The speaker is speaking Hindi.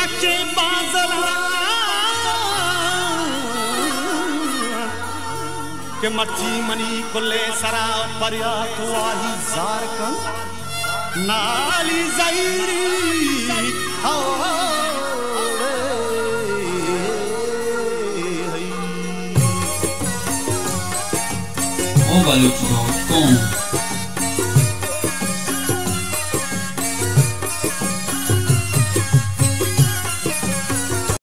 के बाजला के मर्जी मनी कुले सरा परिया तुआही जार नाली ज़ाहिरी Ovaluto.com